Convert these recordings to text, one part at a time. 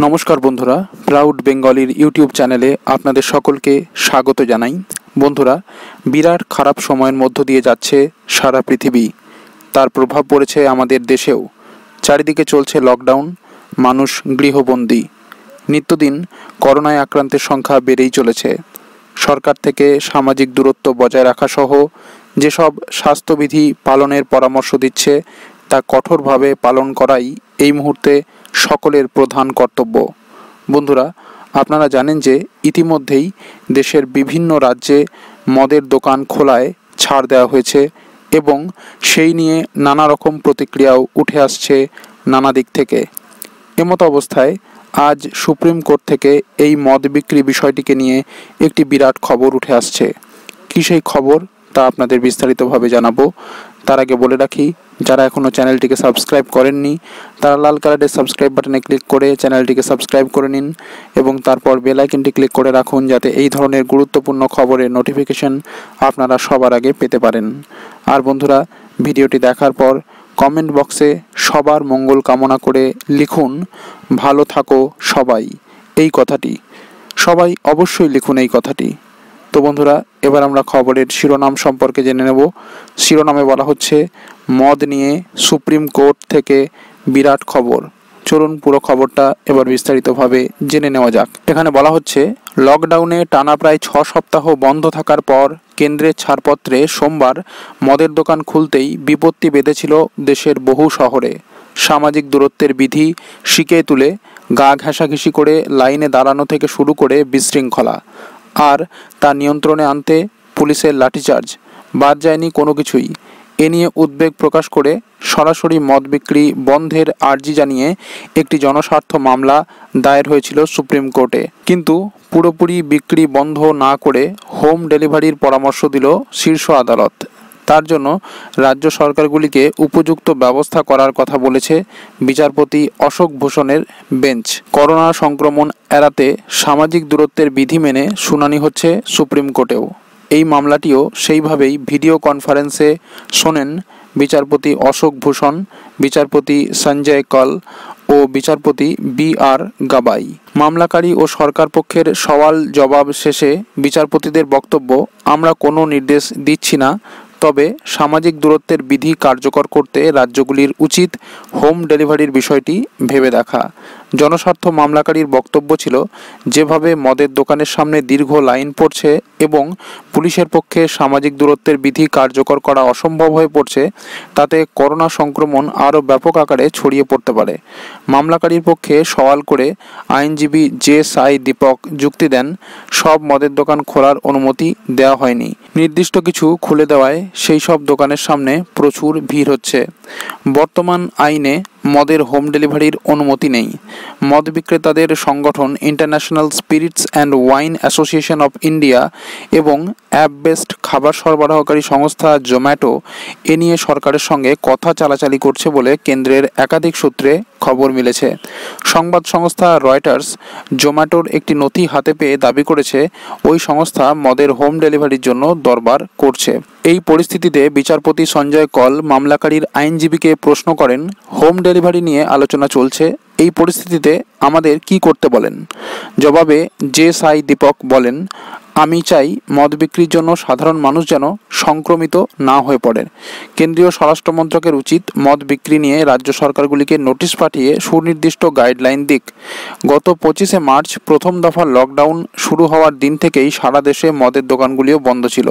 নমস্কার বন্ধুরা, proud বেঙ্গলির YouTube চ্যানেলে আপনাদের সকলকে স্বাগত জানাই। বন্ধুরা, বিরাট খারাপ সময়ের মধ্য দিয়ে যাচ্ছে সারা পৃথিবী। তার প্রভাব পড়েছে আমাদের দেশেও। চারিদিকে চলছে লকডাউন, মানুষ গৃহবন্দী। নিত্যদিন করোনায় আক্রান্তের সংখ্যা বেড়েই চলেছে। সরকার থেকে সামাজিক দূরত্ব বজায় রাখা সহ যেসব স্বাস্থ্যবিধি পালনের পরামর্শ দিচ্ছে তা কঠোরভাবে পালন করাই এই মুহূর্তে সকলের প্রধান কর্তব্য। বন্ধুরা, আপনারা জানেন যে ইতিমধ্যেই দেশের বিভিন্ন রাজ্যে মদের দোকান খোলায় ছাড় দেওয়া হয়েছে এবং সেই নিয়ে নানা রকম প্রতিক্রিয়াও উঠে আসছে নানা দিক থেকে। এমতো অবস্থায় আজ সুপ্রিম কোর্ট থেকে এই মদ বিক্রি বিষয়টিকে নিয়ে একটি বিরাট খবর উঠে আসছে। কী সেই খবর তা আপনাদের বিস্তারিতভাবে জানাবো। তার আগে বলে রাখি, যারা এখনও চ্যানেলটিকে সাবস্ক্রাইব করেননি তারা লাল কালারের সাবস্ক্রাইব বাটনে ক্লিক করে চ্যানেলটিকে সাবস্ক্রাইব করে নিন এবং তারপর বেল আইকনটি ক্লিক করে রাখুন, যাতে এই ধরনের গুরুত্বপূর্ণ খবরের নোটিফিকেশন আপনারা সবার আগে পেতে পারেন। আর বন্ধুরা, ভিডিওটি দেখার পর কমেন্ট বক্সে সবার মঙ্গল কামনা করে লিখুন, ভালো থাকো সবাই। এই কথাটি সবাই অবশ্যই লিখুন, এই কথাটি। তো বন্ধুরা, এবার আমরা খবরের শিরোনাম সম্পর্কে জেনে নেব। শিরোনামে বলা হচ্ছে মদ নিয়ে সুপ্রিম কোর্ট থেকে বিরাট খবর। চলুন পুরো খবরটা এবার বিস্তারিতভাবে জেনে নেওয়া যাক। এখানে বলা হচ্ছে, লকডাউনে টানা প্রায় 6 সপ্তাহ বন্ধ থাকার পর কেন্দ্রের ছাড়পত্রে সোমবার মদের দোকান খুলতেই বিপত্তি বেঁধেছিল দেশের বহু শহরে। সামাজিক দূরত্বের বিধি শিখিয়ে তুলে গা ঘেঁষাঘেঁষি করে লাইনে দাঁড়ানো থেকে শুরু করে বিশৃঙ্খলা আর তা নিয়ন্ত্রণে আনতে পুলিশের লাঠিচার্জ বাদ যায়নি কোনো কিছুই। এ নিয়ে উদ্বেগ প্রকাশ করে সরাসরি মদ বিক্রি বন্ধের আর্জি জানিয়ে একটি জনস্বার্থ মামলা দায়ের হয়েছিল সুপ্রিম কোর্টে। কিন্তু পুরোপুরি বিক্রি বন্ধ না করে হোম ডেলিভারির পরামর্শ দিল শীর্ষ আদালত। তার জন্য রাজ্য সরকারগুলিকে উপযুক্ত ব্যবস্থা করার কথা বলেছে বিচারপতি অশোক ভূষণের বেঞ্চ। করোনা সংক্রমণ এড়াতে সামাজিক দূরত্বের বিধি মেনে শুনানি হচ্ছে সুপ্রিম কোর্টেও। এই মামলাটিও সেইভাবেই ভিডিও কনফারেন্সে শোনেন বিচারপতি অশোক ভূষণ, বিচারপতি সঞ্জয় কল ও বিচারপতি বি.আর. গাবাই। মামলাকারী ও সরকার পক্ষের সওয়াল জবাব শেষে বিচারপতিদের বক্তব্য, আমরা কোনো নির্দেশ দিচ্ছি না, তবে সামাজিক দূরত্বের বিধি কার্যকর করতে রাজ্যগুলির উচিত হোম ডেলিভারির বিষয়টি ভেবে দেখা। জনস্বার্থ মামলাকারীর বক্তব্য ছিল, যেভাবে মদের দোকানের সামনে দীর্ঘ লাইন পড়ছে এবং পুলিশের পক্ষে সামাজিক দূরত্বের বিধি কার্যকর করা অসম্ভব হয়ে পড়ছে, তাতে করোনা সংক্রমণ আরও ব্যাপক আকারে ছড়িয়ে পড়তে পারে। মামলাকারীর পক্ষে সওয়াল করে আইনজীবী জে সাই দীপক যুক্তি দেন, সব মদের দোকান খোলার অনুমতি দেওয়া হয়নি। নির্দিষ্ট কিছু খুলে দেওয়ায় সেই সব দোকানের সামনে প্রচুর ভিড় হচ্ছে। বর্তমান আইনে মদের হোম ডেলিভারির অনুমতি নেই। মদ বিক্রেতাদের সংগঠন international spirits and wine association of India এবং অ্যাপ বেসড খাবার সরবরাহকারী সংস্থা জোম্যাটো এ নিয়ে সরকারের সঙ্গে কথা চালাচালি করছে বলে কেন্দ্রের একাধিক সূত্রে খবর মিলেছে। সংবাদ সংস্থা রয়টার্স জোম্যাটোর একটি নথি হাতে পেয়ে দাবি করেছে ওই সংস্থা মদের হোম ডেলিভারির জন্য দরবার করছে। এই পরিস্থিতিতে বিচারপতি সঞ্জয় কল মামলাকারীর আইনজীবীকে প্রশ্ন করেন, হোম ডেলিভারি নিয়ে আলোচনা চলছে, এই পরিস্থিতিতে আমাদের কি করতে বলেন? জবাবে জে সাই দীপক বলেন, আমি চাই মদ বিক্রির জন্য সাধারণ মানুষ যেন সংক্রমিত না হয়ে পড়ে। কেন্দ্রীয় স্বরাষ্ট্র মন্ত্রকের উচিত মদ বিক্রি নিয়ে রাজ্য সরকারগুলিকে নোটিশ পাঠিয়ে সুনির্দিষ্ট গাইডলাইন দিক। গত 25শে মার্চ প্রথম দফা লকডাউন শুরু হওয়ার দিন থেকেই সারা দেশে মদের দোকানগুলিও বন্ধ ছিল।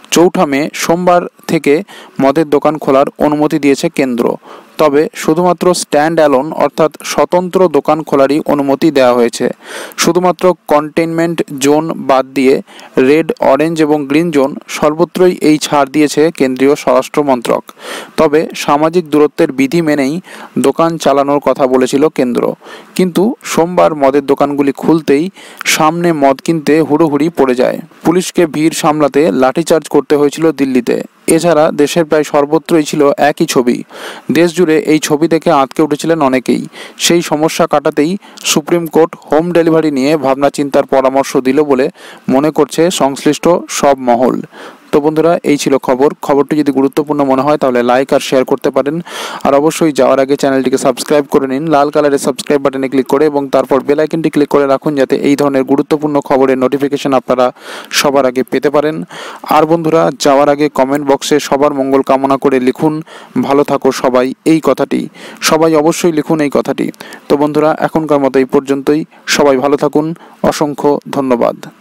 4 মে সোমবার থেকে মদের দোকান খোলার অনুমতি দিয়েছে কেন্দ্র। তবে শুধুমাত্র স্ট্যান্ড অ্যালোন অর্থাৎ স্বতন্ত্র দোকান খোলারই অনুমতি দেওয়া হয়েছে। শুধুমাত্র কন্টেইনমেন্ট জোন বাদ দিয়ে রেড, অরেঞ্জ এবং গ্রিন জোন সর্বত্রই এই ছাড় দিয়েছে কেন্দ্রীয় স্বরাষ্ট্র মন্ত্রক। তবে সামাজিক দূরত্বের বিধি মেনেই দোকান চালানোর কথা বলেছিল কেন্দ্র। কিন্তু সোমবার মদের দোকানগুলি খুলতেই সামনে মদ কিনতে হুড়োহুড়ি পড়ে যায়। পুলিশকে ভিড় সামলাতে লাঠিচার্জ করতে হয়েছিল দিল্লিতে। এছাড়া দেশের প্রায় সর্বত্রই ছিল একই ছবি। দেশ জুড়ে এই ছবি দেখে আঁতকে উঠেছিলেন অনেকেই। সেই সমস্যা কাটাতেই সুপ্রিম কোর্ট হোম ডেলিভারি নিয়ে ভাবনা চিন্তার পরামর্শ দিল বলে মনে করছে সংশ্লিষ্ট সব মহল। তো বন্ধুরা, এই ছিল খবরটি যদি গুরুত্বপূর্ণ মনে হয় তাহলে লাইক আর শেয়ার করতে পারেন। আর অবশ্যই যাওয়ার আগে চ্যানেলটিকে সাবস্ক্রাইব করে নিন লাল কালারের সাবস্ক্রাইব বাটনে ক্লিক করে, এবং তারপর বেল আইকনটি ক্লিক করে রাখুন যাতে এই ধরনের গুরুত্বপূর্ণ খবরের নোটিফিকেশন আপনারা সবার আগে পেতে পারেন। আর বন্ধুরা, যাওয়ার আগে কমেন্ট বক্সে সবার মঙ্গল কামনা করে লিখুন ভালো থাকো সবাই, এই কথাটি সবাই অবশ্যই লিখুন এই কথাটি। তো বন্ধুরা, এখনকার মতো এই পর্যন্তই। সবাই ভালো থাকুন, অসংখ্য ধন্যবাদ।